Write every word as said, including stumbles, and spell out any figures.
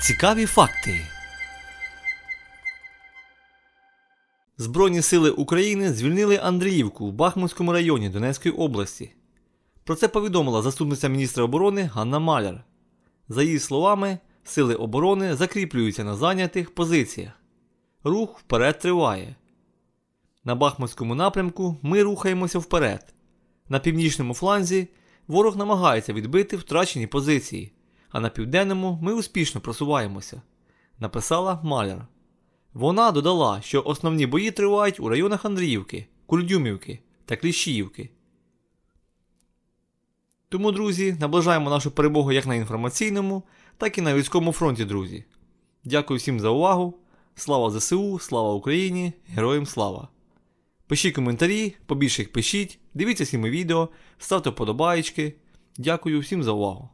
Цікаві факти. Збройні сили України звільнили Андріївку в Бахмутському районі Донецької області. Про це повідомила заступниця міністра оборони Ганна Маляр. За її словами, сили оборони закріплюються на зайнятих позиціях. Рух вперед триває. На Бахмутському напрямку ми рухаємося вперед. На північному фланзі ворог намагається відбити втрачені позиції, а на південному ми успішно просуваємося, написала Маляр. Вона додала, що основні бої тривають у районах Андріївки, Курдюмівки та Кліщіївки. Тому, друзі, наближаємо нашу перемогу як на інформаційному, так і на військовому фронті, друзі. Дякую всім за увагу. Слава ЗСУ, слава Україні, героям слава! Пишіть коментарі, побільше їх пишіть, дивіться всі мої відео, ставте вподобаєчки. Дякую всім за увагу.